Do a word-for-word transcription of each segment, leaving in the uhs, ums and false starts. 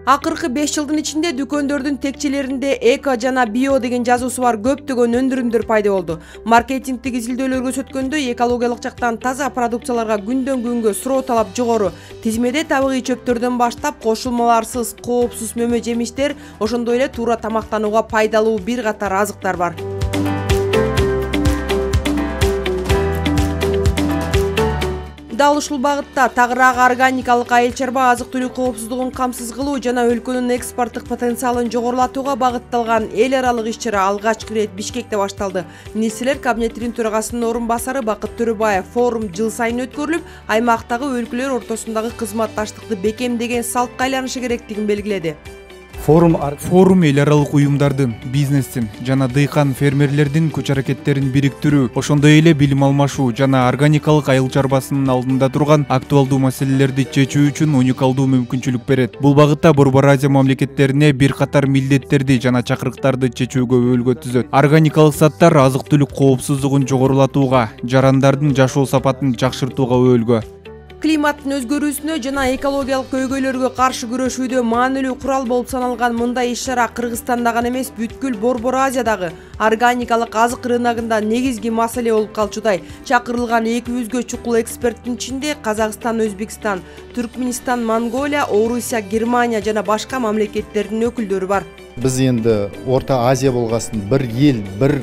Акыркы беш жылдын ичинде дүкөндөрдүн текчелеринде эко жана био деген жазуусу бар көптөгөн өндүрүмдөр пайда болду. Маркетингдик изилдөөлөргө көрсөткөндө экологиялык жактан таза продукцияларга күндөн күнгө суроо талап жогору. Тизмеде табигый чөптөрдөн баштап кошулмаларсыз, коопсуз мөмө жемиштер, ошондой эле туура тамактанууга пайдалуу бир катар азыктар бар. Дал ушул багытта тагыраак органикалык айыл чарба азык-түлүк коопсуздугун камсыз кылуу жана өлкөнүн экспорттук потенциалын жогорулатууга багытталган эл аралык иш-чара алгачкы ирет Бишкекте башталды. Министрлер кабинетинин төрагасынын орун басары Бакыт Төрөбаев форум жыл сайын өткөрүлүп, аймактагы өлкөлөр ортосундагы кызматташтыкты бекемдеген салтка айланышы керектигин белгиледи. Форум форум эл аралык уюмдардын, бизнестин жана дыйкан фермерлердин күч аракеттерин бириктирүү, ошондой эле билим алмашуу жана органикалык айыл чарбасынын алдында турган актуалдуу маселелерди чечүү үчүн уникалдуу мүмкүнчүлүк берет. Бул багытта Борбор Азия мамлекеттерине бир катар милдеттерди жана чакырыктарды чечүүгө өбөлгө түзөт. Органикалык заттар азык-түлүк коопсуздугун жогорулатууга, жарандардын жашоо сапатын жакшыртууга өбөлгө. Климаттын өзгөрүүсүнө жана экологиялык көйгөйлөргө каршы күрөшүүдө маанилүү курал болуп саналган мындай иш-чара Кыргызстанда гана эмес, бүткүл Борбор Азиядагы органикалык азык рыногунда негизги маселе болуп калчудай. Чакырылган эки жүзгө чукул эксперттин ичинде Казакстан, Өзбекстан, Түркмөнстан, Монголия, Орусия, Германия жана башка мамлекеттердин өкүлдөрү бар. Биз энди Орто Азия болгосын, бир эл, бир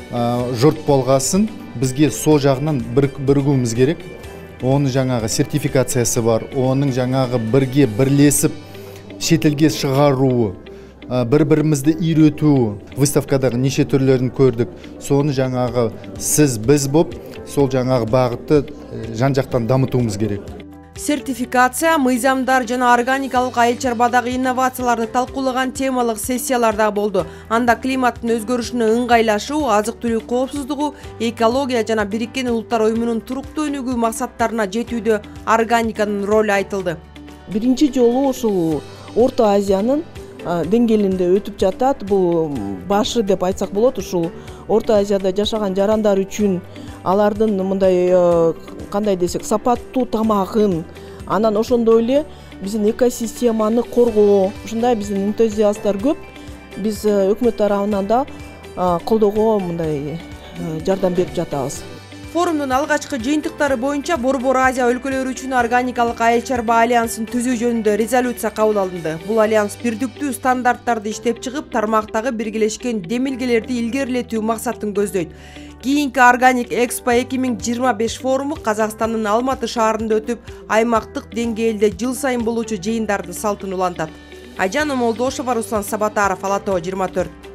журт болгосын, бизге сол жагынан биригүүбүз керек. Onun жаңағы сертификациясы бар, оның жаңағы бірге бірлесіп шетелге шығаруы, бір-бірімізді үйретуі, выставкадағы неше түрлерін көрдік. Соны жаңағы сіз біз боп, сол жаңағы бағытты жан-жақтан дамытуымыз керек. Сертификация, мыйзамдар жана органикалык айыл чарбадагы инновацияларды талкуулаган темалык сессияларда болду. Анда климаттын өзгөрүшүнө ыңгайлашуу, азык-түлүк коопсуздугу, экология жана Бириккен Улуттар Уюмунун туруктуу өнүгүү максаттарына жетүүдө органиканын ролу айтылды. Биринчи жолу ушул Орто Азиянын деңгээлинде өтүп жатат. Бул башы деп айтсак болот. Ушул Орто Азияда жашаган жарандар үчүн алардын мындай кандай десек сапаттуу тамагын, анан ошондой эле биздин экосистеманы коргоо, ушундай биздин энтузиасттар көп. Биз өкмөт тарабынан да колдоого мындай жардам берип жатабыз. Форумдун алгачкы жыйынтыктары боюнча Борбор Азия өлкөлөрү үчүн органикалык айыл чарба альянсын түзүү жөнүндө резолюция кабыл алынды. Бул альянс бирдиктүү стандарттарды иштеп чыгып, тармактагы биргелешкен демилгелерди илгерилетүү максатын көздөйт. Кийинки Органик Экспо эки миң жыйырма беш форуму Казакстандын Алматы шаарында өтүп, аймактык деңгээлде жыл сайын болуучу жыйындардын салтын улантат. Айжан Омолдошова, Руслан Сабатаров, Ала Тоо жыйырма төрт.